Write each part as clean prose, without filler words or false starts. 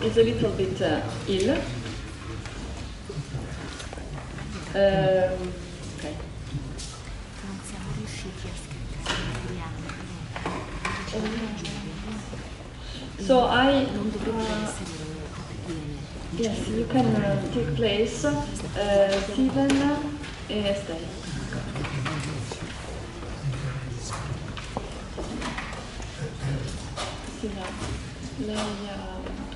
is a little bit ill. Okay. So yes, you can take place, Steven et Estelle. Là, il y a...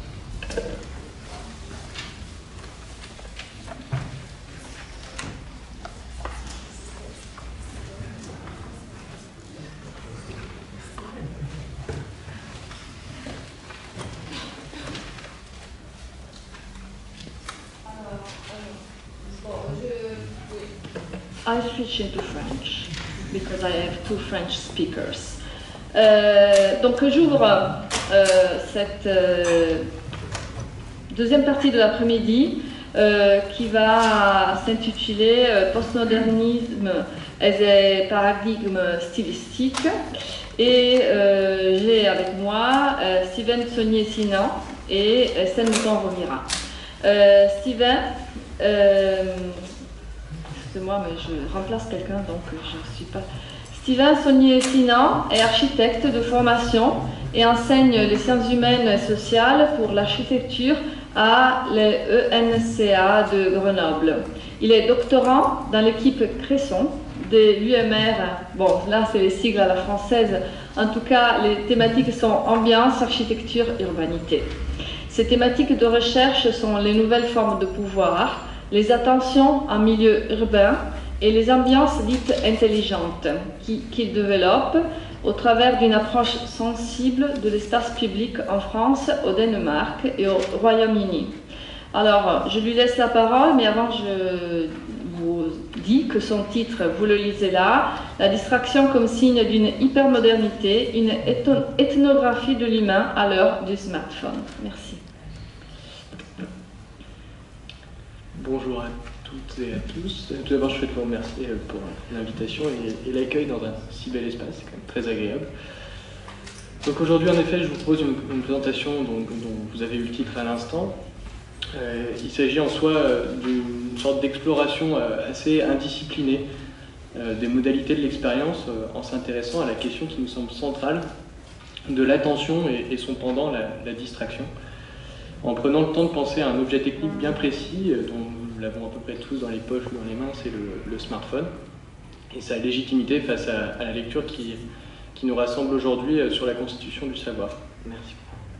I switch into French because I have two French speakers. Donc j'ouvre cette deuxième partie de l'après-midi qui va s'intituler Postmodernisme et paradigme stylistique. Et j'ai avec moi Steven Saunier-Sinan et Estelle Mouton-Rovira. Steven, excusez-moi, mais je remplace quelqu'un, donc je ne suis pas... Steven Saunier-Sinan est architecte de formation et enseigne les sciences humaines et sociales pour l'architecture à l'ENCA de Grenoble. Il est doctorant dans l'équipe Cresson de l'UMR. Bon, là c'est les sigles à la française. En tout cas, les thématiques sont ambiance, architecture, urbanité. Ces thématiques de recherche sont les nouvelles formes de pouvoir, les attentions en milieu urbain et les ambiances dites intelligentes qu'il développe au travers d'une approche sensible de l'espace public en France, au Danemark et au Royaume-Uni. Alors, je lui laisse la parole, mais avant je vous dis que son titre, vous le lisez là, La distraction comme signe d'une hypermodernité, une ethnographie de l'humain à l'heure du smartphone. Merci. Bonjour à toutes et à tous. Tout d'abord, je souhaite vous remercier pour l'invitation et l'accueil dans un si bel espace, c'est quand même très agréable. Donc aujourd'hui, en effet, je vous propose une présentation dont vous avez eu le titre à l'instant. Il s'agit en soi d'une sorte d'exploration assez indisciplinée des modalités de l'expérience en s'intéressant à la question qui nous semble centrale de l'attention et son pendant, la distraction, en prenant le temps de penser à un objet technique bien précis dont nous l'avons à peu près tous dans les poches ou dans les mains, c'est le smartphone, et sa légitimité face à la lecture qui nous rassemble aujourd'hui sur la constitution du savoir. Merci.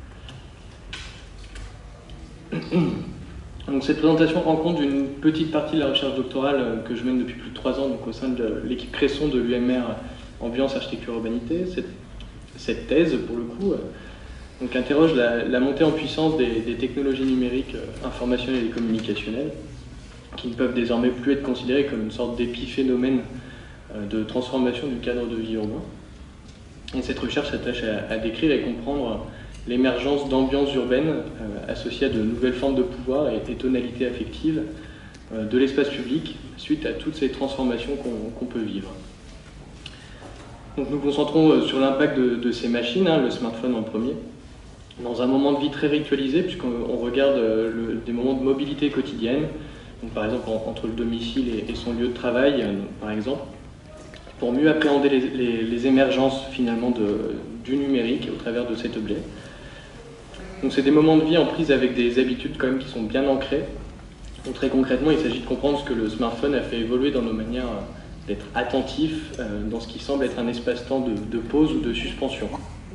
Donc cette présentation rend compte d'une petite partie de la recherche doctorale que je mène depuis plus de 3 ans donc au sein de l'équipe Cresson de l'UMR Ambiance, Architecture, Urbanité. Cette thèse, pour le coup, donc interroge la montée en puissance des technologies numériques informationnelles et communicationnelles qui ne peuvent désormais plus être considérées comme une sorte d'épiphénomène de transformation du cadre de vie urbain. Et cette recherche s'attache à décrire et comprendre l'émergence d'ambiances urbaines associées à de nouvelles formes de pouvoir et des tonalités affectives de l'espace public suite à toutes ces transformations qu'on peut vivre. Donc nous concentrons sur l'impact de ces machines, le smartphone en premier, dans un moment de vie très ritualisé, puisqu'on regarde des moments de mobilité quotidienne, donc par exemple entre le domicile et son lieu de travail, par exemple, pour mieux appréhender les émergences finalement du numérique au travers de cet objet. Donc c'est des moments de vie en prise avec des habitudes quand même qui sont bien ancrées. Donc très concrètement, il s'agit de comprendre ce que le smartphone a fait évoluer dans nos manières d'être attentifs dans ce qui semble être un espace-temps de pause ou de suspension.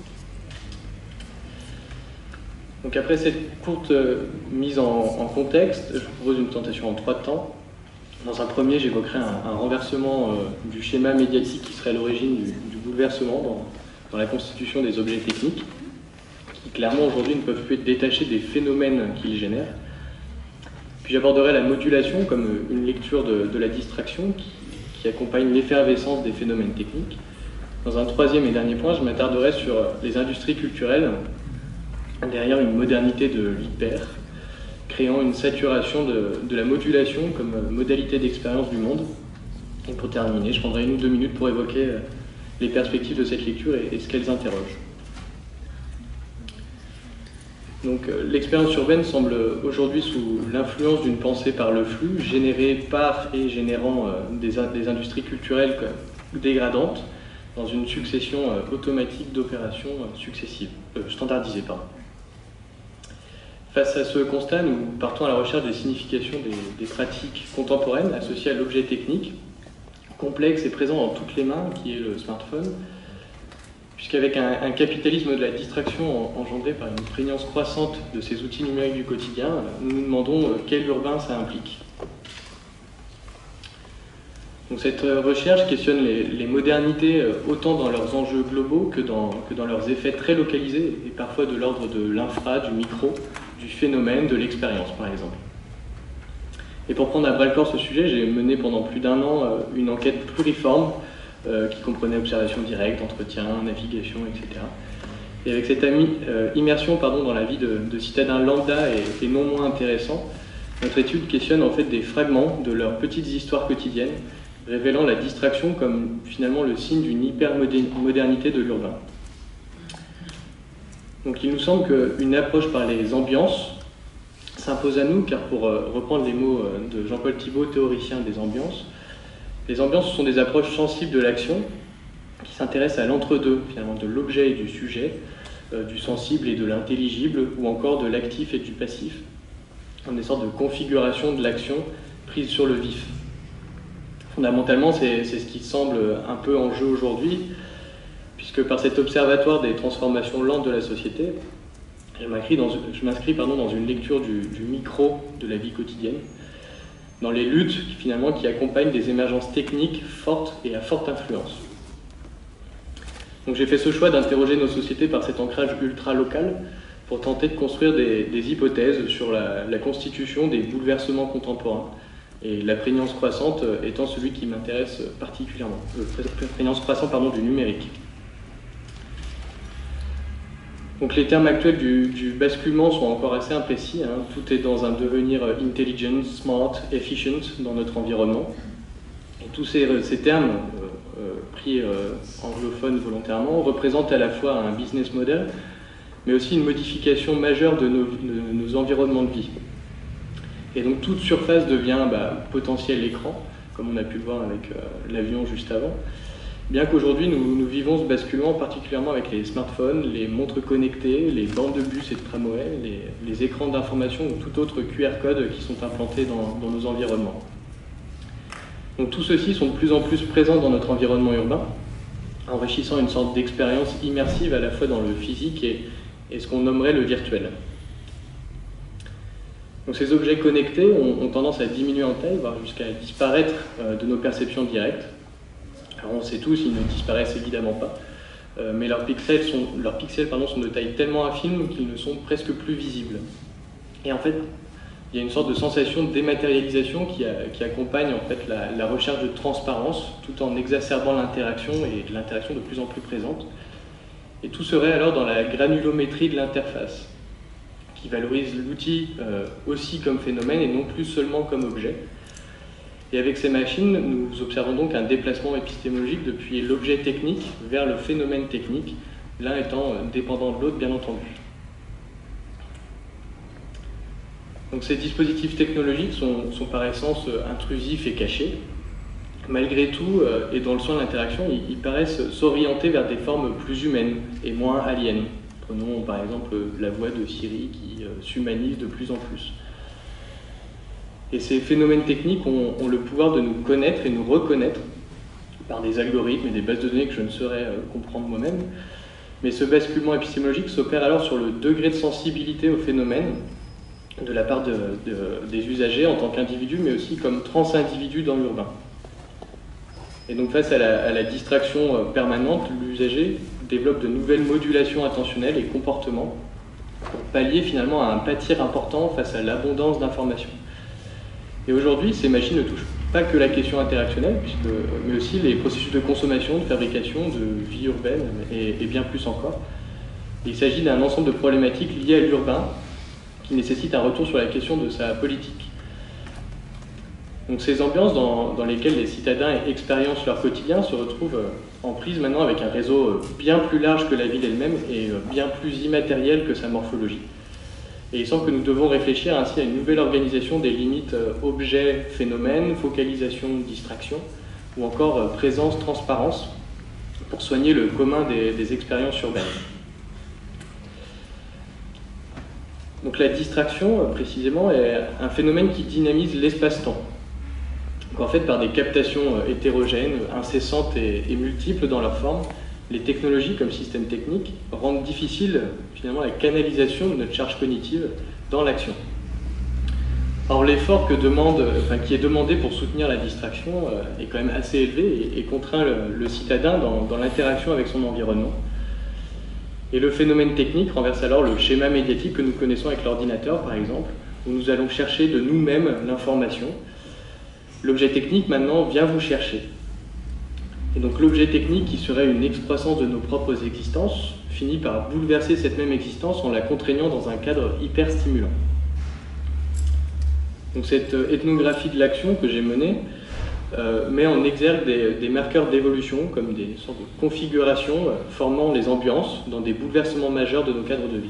Donc après cette courte mise en contexte, je vous propose une présentation en 3 temps. Dans un premier, j'évoquerai un renversement du schéma médiatique qui serait à l'origine du bouleversement dans la constitution des objets techniques, qui clairement aujourd'hui ne peuvent plus être détachés des phénomènes qu'ils génèrent. Puis j'aborderai la modulation comme une lecture de la distraction qui accompagne l'effervescence des phénomènes techniques. Dans un troisième et dernier point, je m'attarderai sur les industries culturelles derrière une modernité de l'hyper, créant une saturation de la modulation comme modalité d'expérience du monde. Et pour terminer, je prendrai 1 ou 2 minutes pour évoquer les perspectives de cette lecture et ce qu'elles interrogent. Donc l'expérience urbaine semble aujourd'hui sous l'influence d'une pensée par le flux, générée par et générant des industries culturelles dégradantes, dans une succession automatique d'opérations standardisées. Face à ce constat, nous partons à la recherche des significations des pratiques contemporaines associées à l'objet technique, complexe et présent dans toutes les mains, qui est le smartphone, puisqu'avec un capitalisme de la distraction engendré par une prégnance croissante de ces outils numériques du quotidien, nous nous demandons quel urbain ça implique. Donc cette recherche questionne les modernités autant dans leurs enjeux globaux que dans leurs effets très localisés et parfois de l'ordre de l'infra, du micro, du phénomène, de l'expérience par exemple. Et pour prendre à bras-le-corps ce sujet, j'ai mené pendant plus d'1 an une enquête pluriforme qui comprenait observation directe, entretien, navigation, etc. Et avec cette immersion dans la vie de citadins lambda et non moins intéressants, notre étude questionne en fait des fragments de leurs petites histoires quotidiennes, révélant la distraction comme finalement le signe d'une hyper-modernité de l'urbain. Donc il nous semble qu'une approche par les ambiances s'impose à nous, car pour reprendre les mots de Jean-Paul Thibault, théoricien des ambiances, les ambiances sont des approches sensibles de l'action qui s'intéressent à l'entre-deux, finalement, de l'objet et du sujet, du sensible et de l'intelligible, ou encore de l'actif et du passif, en des sortes de configuration de l'action prise sur le vif. Fondamentalement, c'est ce qui semble un peu en jeu aujourd'hui, puisque par cet observatoire des transformations lentes de la société, je m'inscris dans une lecture du micro de la vie quotidienne, dans les luttes qui accompagnent des émergences techniques fortes et à forte influence. Donc j'ai fait ce choix d'interroger nos sociétés par cet ancrage ultra-local pour tenter de construire des hypothèses sur la constitution des bouleversements contemporains, et la prégnance croissante étant celui qui m'intéresse particulièrement, prégnance croissante du numérique. Donc les termes actuels du basculement sont encore assez imprécis, hein. Tout est dans un devenir intelligent, smart, efficient dans notre environnement. Et tous ces termes, pris anglophones volontairement, représentent à la fois un business model, mais aussi une modification majeure de nos environnements de vie. Et donc toute surface devient potentiel écran, comme on a pu le voir avec l'avion juste avant. Bien qu'aujourd'hui nous vivons ce basculement particulièrement avec les smartphones, les montres connectées, les bandes de bus et de tramway, les écrans d'information ou tout autre QR code qui sont implantés dans nos environnements. Donc tout ceci sont de plus en plus présents dans notre environnement urbain, enrichissant une sorte d'expérience immersive à la fois dans le physique et ce qu'on nommerait le virtuel. Donc ces objets connectés ont tendance à diminuer en taille, voire jusqu'à disparaître de nos perceptions directes. Alors on sait tous, ils ne disparaissent évidemment pas, mais leurs pixels sont de taille tellement infime qu'ils ne sont presque plus visibles. Et en fait, il y a une sorte de sensation de dématérialisation qui accompagne en fait la recherche de transparence, tout en exacerbant l'interaction et l'interaction de plus en plus présente. Et tout serait alors dans la granulométrie de l'interface, qui valorise l'outil aussi comme phénomène et non plus seulement comme objet. Et avec ces machines, nous observons donc un déplacement épistémologique depuis l'objet technique vers le phénomène technique, l'un étant dépendant de l'autre, bien entendu. Donc ces dispositifs technologiques sont par essence intrusifs et cachés. Malgré tout, et dans le soin de l'interaction, ils paraissent s'orienter vers des formes plus humaines et moins aliens. Prenons par exemple la voix de Siri qui s'humanise de plus en plus. Et ces phénomènes techniques ont le pouvoir de nous connaître et nous reconnaître par des algorithmes et des bases de données que je ne saurais comprendre moi-même. Mais ce basculement épistémologique s'opère alors sur le degré de sensibilité au phénomène de la part des usagers en tant qu'individus, mais aussi comme trans-individus dans l'urbain. Et donc face à la distraction permanente, l'usager développe de nouvelles modulations attentionnelles et comportements pour pallier finalement à un pâtir important face à l'abondance d'informations. Et aujourd'hui, ces machines ne touchent pas que la question interactionnelle, mais aussi les processus de consommation, de fabrication, de vie urbaine, et bien plus encore. Et il s'agit d'un ensemble de problématiques liées à l'urbain, qui nécessitent un retour sur la question de sa politique. Donc ces ambiances dans lesquelles les citadins expériencent leur quotidien se retrouvent en prise maintenant avec un réseau bien plus large que la ville elle-même et bien plus immatériel que sa morphologie. Et il semble que nous devons réfléchir ainsi à une nouvelle organisation des limites objet-phénomène, focalisation-distraction, ou encore présence-transparence, pour soigner le commun des expériences urbaines. Donc la distraction, précisément, est un phénomène qui dynamise l'espace-temps. En fait, par des captations hétérogènes, incessantes et multiples dans leur forme, les technologies comme système technique rendent difficile finalement la canalisation de notre charge cognitive dans l'action. Or, l'effort qui est demandé pour soutenir la distraction est quand même assez élevé et contraint le citadin dans l'interaction avec son environnement. Et le phénomène technique renverse alors le schéma médiatique que nous connaissons avec l'ordinateur, par exemple, où nous allons chercher de nous-mêmes l'information. L'objet technique, maintenant, vient vous chercher. Et donc l'objet technique, qui serait une excroissance de nos propres existences, finit par bouleverser cette même existence en la contraignant dans un cadre hyper stimulant. Donc cette ethnographie de l'action que j'ai menée met en exergue des marqueurs d'évolution, comme des sortes de configurations formant les ambiances dans des bouleversements majeurs de nos cadres de vie.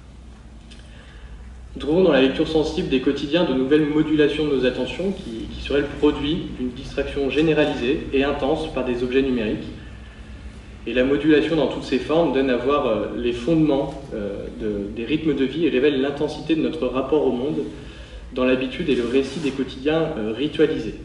Nous trouvons dans la lecture sensible des quotidiens de nouvelles modulations de nos attentions qui seraient le produit d'une distraction généralisée et intense par des objets numériques. Et la modulation dans toutes ses formes donne à voir les fondements des rythmes de vie et révèle l'intensité de notre rapport au monde dans l'habitude et le récit des quotidiens ritualisés.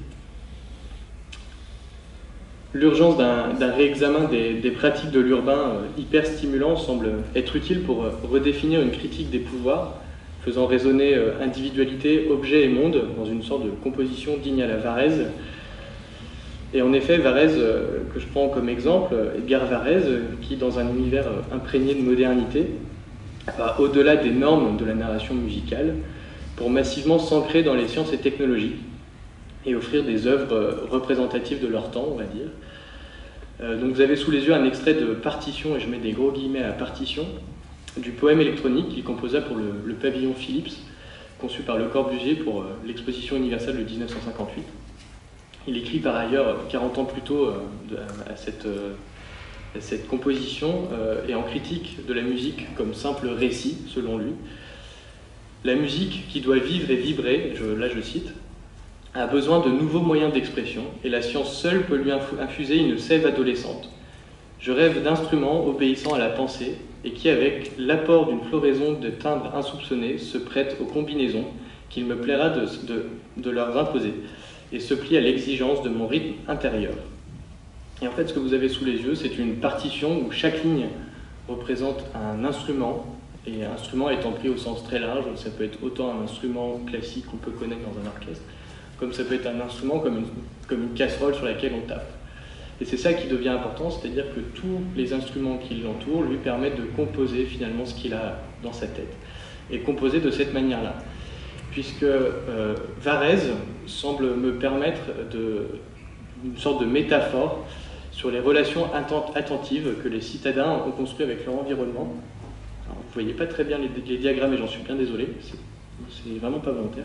L'urgence d'un réexamen des pratiques de l'urbain hyper stimulant semble être utile pour redéfinir une critique des pouvoirs, faisant résonner individualité, objet et monde dans une sorte de composition digne à la Varèse. Et en effet, Varèse, que je prends comme exemple, Edgar Varèse, qui dans un univers imprégné de modernité, va au-delà des normes de la narration musicale, pour massivement s'ancrer dans les sciences et technologies, et offrir des œuvres représentatives de leur temps, on va dire. Donc vous avez sous les yeux un extrait de Partition, et je mets des gros guillemets à Partition, du poème électronique qu'il composa pour le pavillon Philips, conçu par Le Corbusier pour l'exposition universelle de 1958. Il écrit par ailleurs 40 ans plus tôt à cette composition et en critique de la musique comme simple récit, selon lui. La musique qui doit vivre et vibrer, là je cite, a besoin de nouveaux moyens d'expression et la science seule peut lui infuser une sève adolescente. Je rêve d'instruments obéissant à la pensée et qui, avec l'apport d'une floraison de timbres insoupçonnés, se prêtent aux combinaisons qu'il me plaira de leur imposer et se plient à l'exigence de mon rythme intérieur. Et en fait, ce que vous avez sous les yeux, c'est une partition où chaque ligne représente un instrument, et un instrument étant pris au sens très large, ça peut être autant un instrument classique qu'on peut connaître dans un orchestre, comme ça peut être un instrument comme une casserole sur laquelle on tape. Et c'est ça qui devient important, c'est-à-dire que tous les instruments qui l'entourent lui permettent de composer finalement ce qu'il a dans sa tête. Et composer de cette manière-là. Puisque Varèse semble me permettre une sorte de métaphore sur les relations attentives que les citadins ont construites avec leur environnement. Alors, vous ne voyez pas très bien les diagrammes et j'en suis bien désolé, c'est vraiment pas volontaire.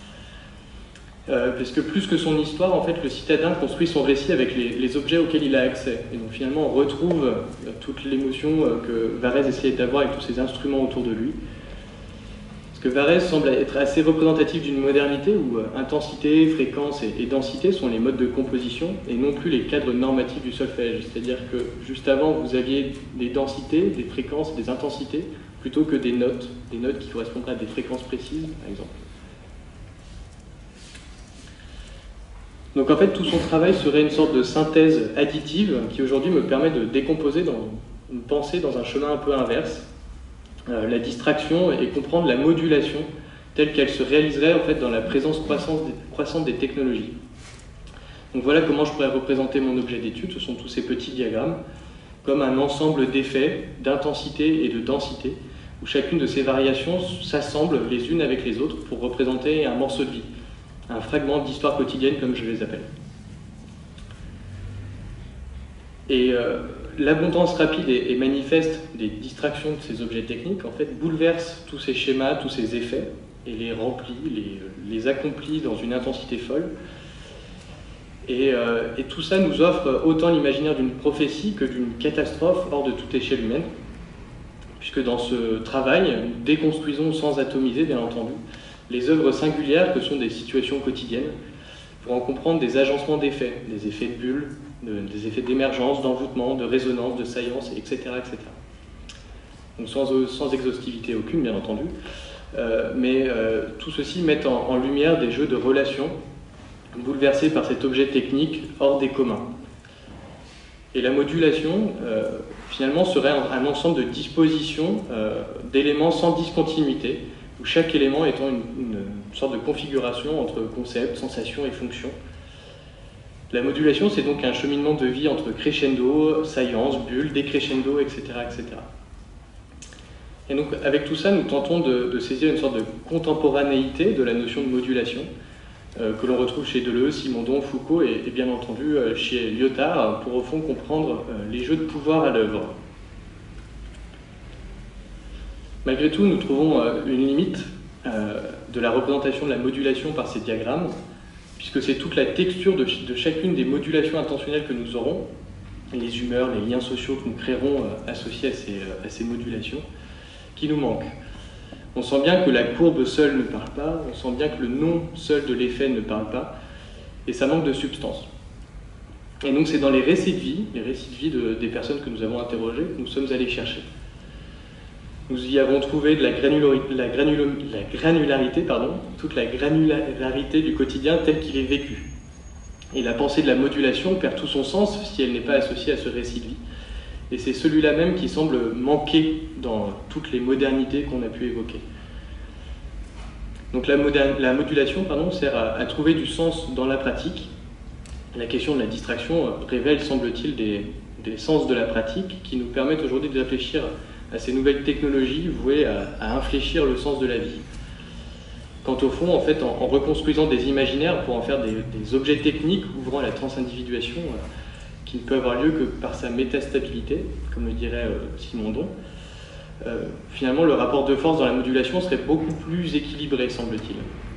Parce que plus que son histoire, en fait, le citadin construit son récit avec les objets auxquels il a accès. Et donc finalement, on retrouve toute l'émotion que Varèse essayait d'avoir avec tous ces instruments autour de lui. Parce que Varèse semble être assez représentatif d'une modernité où intensité, fréquence et densité sont les modes de composition et non plus les cadres normatifs du solfège. C'est-à-dire que juste avant, vous aviez des densités, des fréquences, des intensités, plutôt que des notes qui correspondraient à des fréquences précises, par exemple. Donc en fait, tout son travail serait une sorte de synthèse additive qui aujourd'hui me permet de décomposer une pensée dans un chemin un peu inverse, la distraction et comprendre la modulation telle qu'elle se réaliserait en fait dans la présence croissante des technologies. Donc voilà comment je pourrais représenter mon objet d'étude, ce sont tous ces petits diagrammes, comme un ensemble d'effets, d'intensité et de densité, où chacune de ces variations s'assemble les unes avec les autres pour représenter un morceau de vie. Un fragment d'histoire quotidienne, comme je les appelle. Et l'abondance rapide et manifeste des distractions de ces objets techniques, en fait, bouleverse tous ces schémas, tous ces effets, et les remplit, les accomplit dans une intensité folle. Et tout ça nous offre autant l'imaginaire d'une prophétie que d'une catastrophe hors de toute échelle humaine. puisque dans ce travail, nous déconstruisons sans atomiser, bien entendu, les œuvres singulières que sont des situations quotidiennes, pour en comprendre des agencements d'effets, des effets de bulles, des effets d'émergence, d'envoûtement, de résonance, de saillance, etc. etc. Donc sans exhaustivité aucune, bien entendu, mais tout ceci met en lumière des jeux de relations bouleversés par cet objet technique hors des communs. Et la modulation, finalement, serait un ensemble de dispositions d'éléments sans discontinuité, où chaque élément étant une sorte de configuration entre concept, sensation et fonction. La modulation, c'est donc un cheminement de vie entre crescendo, saillance, bulle, décrescendo, etc., etc. Et donc, avec tout ça, nous tentons de saisir une sorte de contemporanéité de la notion de modulation, que l'on retrouve chez Deleuze, Simondon, Foucault et bien entendu chez Lyotard, pour au fond comprendre les jeux de pouvoir à l'œuvre. Malgré tout, nous trouvons une limite de la représentation de la modulation par ces diagrammes, puisque c'est toute la texture de chacune des modulations intentionnelles que nous aurons, les humeurs, les liens sociaux que nous créerons associés à ces modulations, qui nous manquent. On sent bien que la courbe seule ne parle pas, on sent bien que le nom seul de l'effet ne parle pas, et ça manque de substance. Et donc c'est dans les récits de vie des personnes que nous avons interrogées, que nous sommes allés chercher. Nous y avons trouvé de la granularité, toute la granularité du quotidien tel qu'il est vécu. Et la pensée de la modulation perd tout son sens si elle n'est pas associée à ce récit de vie. Et c'est celui-là même qui semble manquer dans toutes les modernités qu'on a pu évoquer. Donc la modulation sert à trouver du sens dans la pratique. La question de la distraction révèle, semble-t-il, des sens de la pratique qui nous permettent aujourd'hui de réfléchir à ces nouvelles technologies vouées à infléchir le sens de la vie. Quant au fond, en fait, en reconstruisant des imaginaires pour en faire des objets techniques ouvrant à la transindividuation, qui ne peut avoir lieu que par sa métastabilité, comme le dirait Simondon, finalement le rapport de force dans la modulation serait beaucoup plus équilibré, semble-t-il.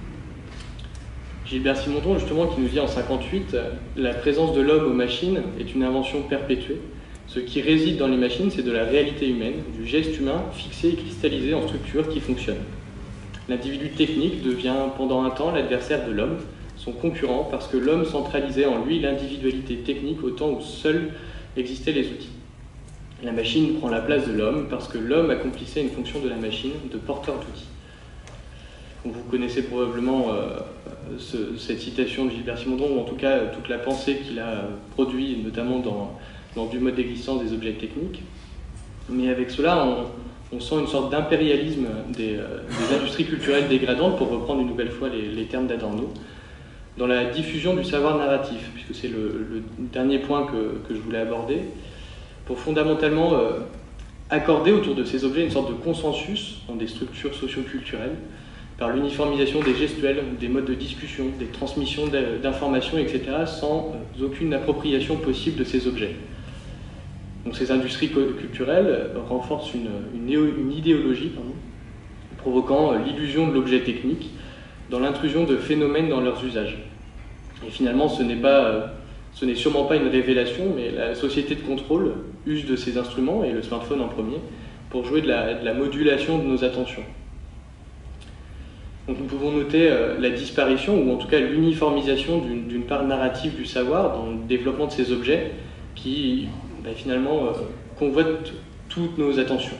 Gilbert Simondon, justement, qui nous dit en 1958 « La présence de l'homme aux machines est une invention perpétuée. Ce qui réside dans les machines, c'est de la réalité humaine, du geste humain fixé et cristallisé en structure qui fonctionne. L'individu technique devient pendant un temps l'adversaire de l'homme, son concurrent, parce que l'homme centralisait en lui l'individualité technique au temps où seuls existaient les outils. La machine prend la place de l'homme parce que l'homme accomplissait une fonction de la machine, de porteur d'outils. » Vous connaissez probablement cette citation de Gilbert Simondon, ou en tout cas toute la pensée qu'il a produite, notamment dans du mode d'existence des objets techniques. Mais avec cela, on sent une sorte d'impérialisme des industries culturelles dégradantes, pour reprendre une nouvelle fois les termes d'Adorno, dans la diffusion du savoir narratif, puisque c'est le dernier point que je voulais aborder, pour fondamentalement accorder autour de ces objets une sorte de consensus dans des structures socio-culturelles, par l'uniformisation des gestuels, des modes de discussion, des transmissions d'informations, etc., sans aucune appropriation possible de ces objets. Donc ces industries culturelles renforcent une idéologie provoquant l'illusion de l'objet technique dans l'intrusion de phénomènes dans leurs usages. Et finalement, ce n'est sûrement pas une révélation, mais la société de contrôle use de ces instruments, et le smartphone en premier, pour jouer de la modulation de nos attentions. Donc nous pouvons noter la disparition, ou en tout cas l'uniformisation d'une part narrative du savoir dans le développement de ces objets qui, finalement, convoitent toutes nos attentions.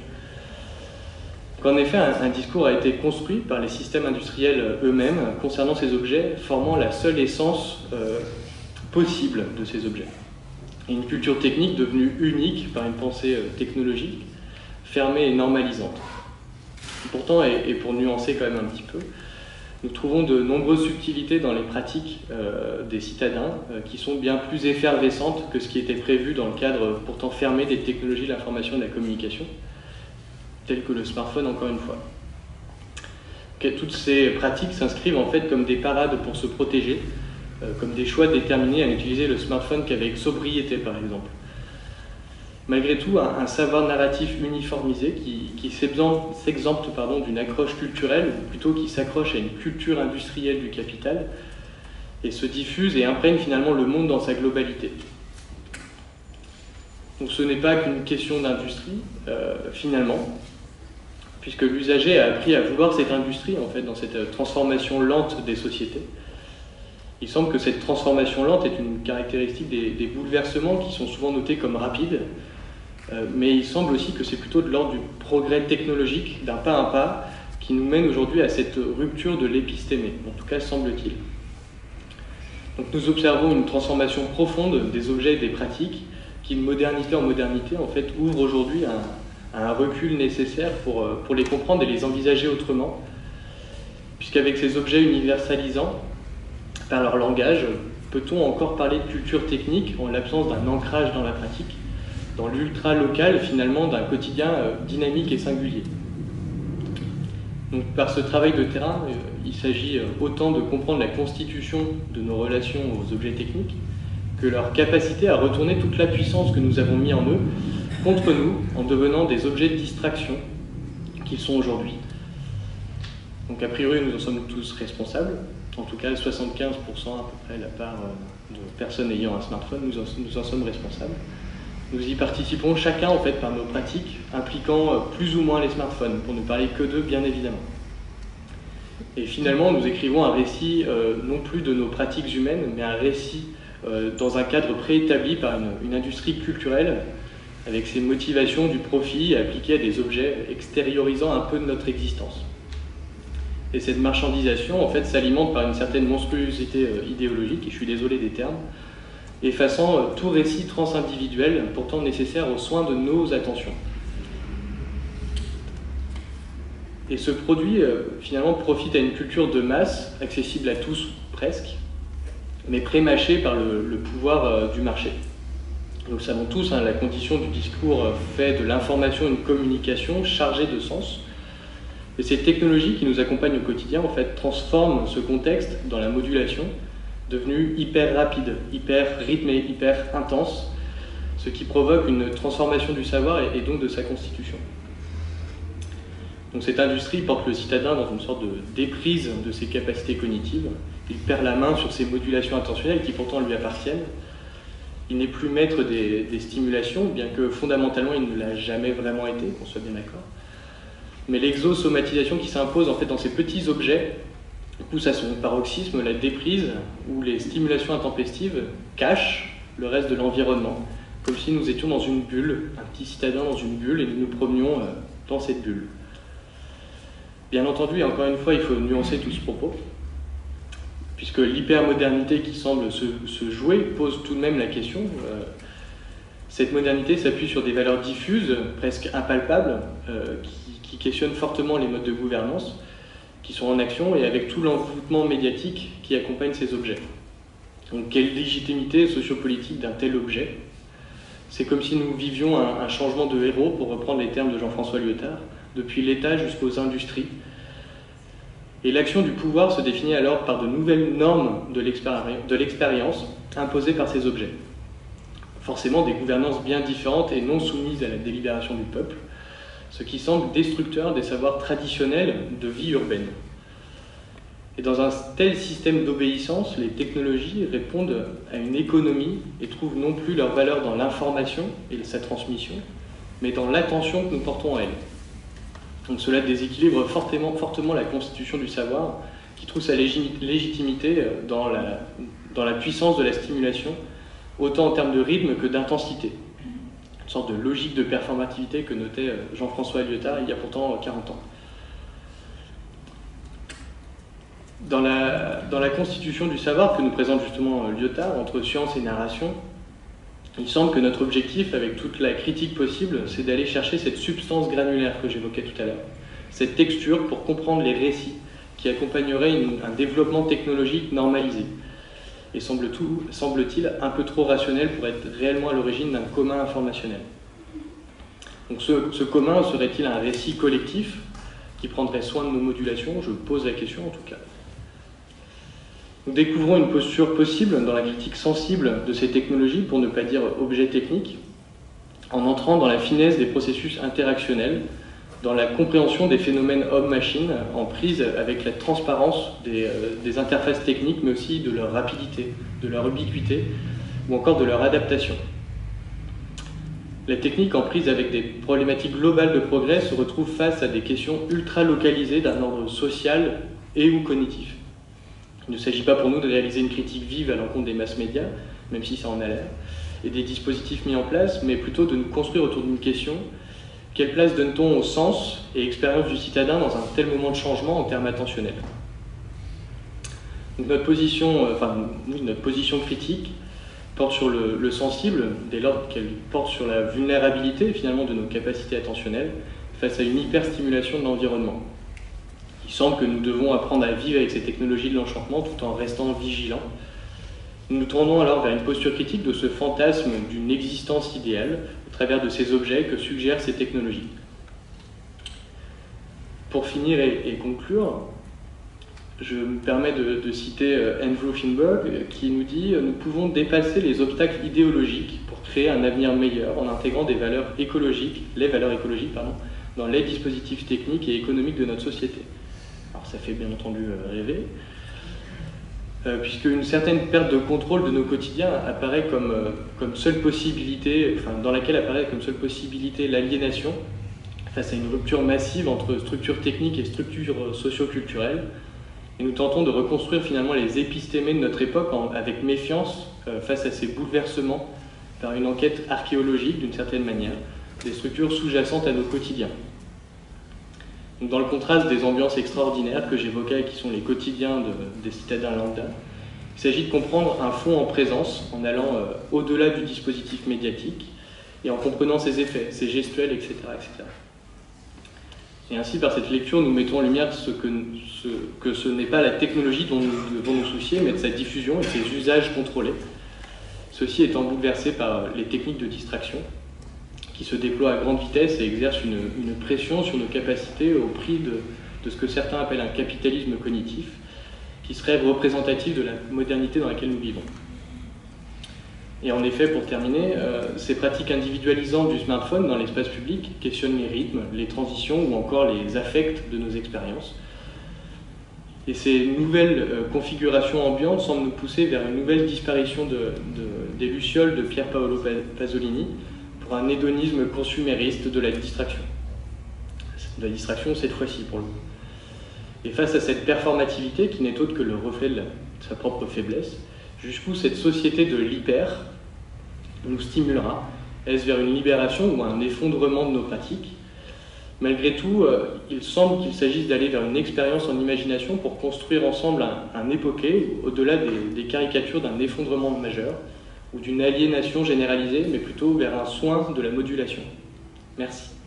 En effet, un discours a été construit par les systèmes industriels eux-mêmes concernant ces objets, formant la seule essence possible de ces objets. Et une culture technique devenue unique par une pensée technologique, fermée et normalisante. Pourtant, et pour nuancer quand même un petit peu, nous trouvons de nombreuses subtilités dans les pratiques des citadins qui sont bien plus effervescentes que ce qui était prévu dans le cadre pourtant fermé des technologies de l'information et de la communication, telles que le smartphone, encore une fois. Toutes ces pratiques s'inscrivent en fait comme des parades pour se protéger, comme des choix déterminés à n'utiliser le smartphone qu'avec sobriété, par exemple. Malgré tout, un savoir narratif uniformisé qui s'exempte d'une accroche culturelle, ou plutôt qui s'accroche à une culture industrielle du capital, et se diffuse et imprègne finalement le monde dans sa globalité. Donc ce n'est pas qu'une question d'industrie, finalement, puisque l'usager a appris à vouloir cette industrie, en fait, dans cette transformation lente des sociétés. Il semble que cette transformation lente est une caractéristique des bouleversements qui sont souvent notés comme rapides, mais il semble aussi que c'est plutôt de l'ordre du progrès technologique, d'un pas en pas, qui nous mène aujourd'hui à cette rupture de l'épistémé, en tout cas semble-t-il. Donc nous observons une transformation profonde des objets et des pratiques qui, de modernité en modernité, en fait, ouvre aujourd'hui un recul nécessaire pour les comprendre et les envisager autrement, puisqu'avec ces objets universalisants, par leur langage, peut-on encore parler de culture technique en l'absence d'un ancrage dans la pratique, dans l'ultra-local finalement d'un quotidien dynamique et singulier. Donc, par ce travail de terrain, il s'agit autant de comprendre la constitution de nos relations aux objets techniques que leur capacité à retourner toute la puissance que nous avons mis en eux contre nous en devenant des objets de distraction qu'ils sont aujourd'hui. Donc a priori nous en sommes tous responsables, en tout cas 75% à peu près la part de personnes ayant un smartphone, nous en sommes responsables. Nous y participons chacun en fait par nos pratiques impliquant plus ou moins les smartphones, pour ne parler que d'eux bien évidemment. Et finalement nous écrivons un récit non plus de nos pratiques humaines, mais un récit dans un cadre préétabli par une industrie culturelle avec ses motivations du profit appliquées à des objets extériorisant un peu de notre existence. Et cette marchandisation en fait s'alimente par une certaine monstruosité idéologique, et je suis désolé des termes, effaçant tout récit transindividuel pourtant nécessaire aux soins de nos attentions. Et ce produit finalement profite à une culture de masse, accessible à tous presque, mais prémâchée par le pouvoir du marché. Nous le savons tous, la condition du discours fait de l'information une communication chargée de sens. Et ces technologies qui nous accompagnent au quotidien en fait transforment ce contexte dans la modulation, devenu hyper rapide, hyper rythmé, hyper intense, ce qui provoque une transformation du savoir et donc de sa constitution. Donc cette industrie porte le citadin dans une sorte de déprise de ses capacités cognitives. Il perd la main sur ses modulations intentionnelles qui pourtant lui appartiennent. Il n'est plus maître des stimulations, bien que fondamentalement il ne l'a jamais vraiment été, qu'on soit bien d'accord. Mais l'exosomatisation qui s'impose en fait dans ces petits objets pousse à son paroxysme la déprise où les stimulations intempestives cachent le reste de l'environnement, comme si nous étions dans une bulle, un petit citadin dans une bulle, et nous nous promenions dans cette bulle. Bien entendu, et encore une fois, il faut nuancer tout ce propos, puisque l'hypermodernité qui semble se jouer pose tout de même la question. Cette modernité s'appuie sur des valeurs diffuses, presque impalpables, qui questionnent fortement les modes de gouvernance, qui sont en action et avec tout l'envoûtement médiatique qui accompagne ces objets. Donc quelle légitimité sociopolitique d'un tel objet? C'est comme si nous vivions un changement de héros, pour reprendre les termes de Jean-François Lyotard, depuis l'État jusqu'aux industries. Et l'action du pouvoir se définit alors par de nouvelles normes de l'expérience imposées par ces objets. Forcément des gouvernances bien différentes et non soumises à la délibération du peuple, ce qui semble destructeur des savoirs traditionnels de vie urbaine. Et dans un tel système d'obéissance, les technologies répondent à une économie et trouvent non plus leur valeur dans l'information et sa transmission, mais dans l'attention que nous portons à elle. Donc cela déséquilibre fortement la constitution du savoir, qui trouve sa légitimité dans la puissance de la stimulation, autant en termes de rythme que d'intensité. Une sorte de logique de performativité que notait Jean-François Lyotard il y a pourtant 40 ans. Dans la constitution du savoir que nous présente justement Lyotard, entre science et narration, il semble que notre objectif, avec toute la critique possible, c'est d'aller chercher cette substance granulaire que j'évoquais tout à l'heure, cette texture pour comprendre les récits qui accompagneraient un développement technologique normalisé. Et semble-t-il un peu trop rationnel pour être réellement à l'origine d'un commun informationnel. Donc ce commun serait-il un récit collectif qui prendrait soin de nos modulations? Je pose la question en tout cas. Nous découvrons une posture possible dans la critique sensible de ces technologies, pour ne pas dire objet technique, en entrant dans la finesse des processus interactionnels, dans la compréhension des phénomènes homme-machine, en prise avec la transparence des interfaces techniques, mais aussi de leur rapidité, de leur ubiquité, ou encore de leur adaptation. La technique, en prise avec des problématiques globales de progrès, se retrouve face à des questions ultra-localisées d'un ordre social et ou cognitif. Il ne s'agit pas pour nous de réaliser une critique vive à l'encontre des masses médias, même si ça en a l'air, et des dispositifs mis en place, mais plutôt de nous construire autour d'une question: quelle place donne-t-on au sens et expérience du citadin dans un tel moment de changement en termes attentionnels? Donc notre position critique porte sur le sensible, dès lors qu'elle porte sur la vulnérabilité finalement de nos capacités attentionnelles face à une hyperstimulation de l'environnement. Il semble que nous devons apprendre à vivre avec ces technologies de l'enchantement tout en restant vigilants. Nous nous tournons alors vers une posture critique de ce fantasme d'une existence idéale au travers de ces objets que suggèrent ces technologies. Pour finir et conclure, je me permets de citer Andrew Finberg qui nous dit « Nous pouvons dépasser les obstacles idéologiques pour créer un avenir meilleur en intégrant les valeurs écologiques, dans les dispositifs techniques et économiques de notre société. » Alors ça fait bien entendu rêver, puisque une certaine perte de contrôle de nos quotidiens apparaît comme seule possibilité, dans laquelle apparaît comme seule possibilité l'aliénation face à une rupture massive entre structures techniques et structures socio-culturelles. Et nous tentons de reconstruire finalement les épistémés de notre époque avec méfiance face à ces bouleversements par une enquête archéologique d'une certaine manière, des structures sous-jacentes à nos quotidiens. Donc, dans le contraste des ambiances extraordinaires que j'évoquais, qui sont les quotidiens des citadins lambda, il s'agit de comprendre un fond en présence en allant au-delà du dispositif médiatique et en comprenant ses effets, ses gestuels, etc., etc. Et ainsi, par cette lecture, nous mettons en lumière que ce n'est pas la technologie dont nous devons nous soucier, mais de sa diffusion et de ses usages contrôlés. Ceci étant bouleversé par les techniques de distraction qui se déploient à grande vitesse et exercent une pression sur nos capacités au prix de ce que certains appellent un capitalisme cognitif, qui serait représentatif de la modernité dans laquelle nous vivons. Et en effet, pour terminer, ces pratiques individualisantes du smartphone dans l'espace public questionnent les rythmes, les transitions ou encore les affects de nos expériences. Et ces nouvelles configurations ambiantes semblent nous pousser vers une nouvelle disparition des lucioles de Pier Paolo Pasolini pour un hédonisme consumériste de la distraction. De la distraction cette fois-ci pour le coup. Et face à cette performativité qui n'est autre que le reflet de sa propre faiblesse, jusqu'où cette société de l'hyper nous stimulera? Est-ce vers une libération ou un effondrement de nos pratiques? Malgré tout, il semble qu'il s'agisse d'aller vers une expérience en imagination pour construire ensemble un épopée, au-delà des caricatures d'un effondrement majeur ou d'une aliénation généralisée, mais plutôt vers un soin de la modulation. Merci.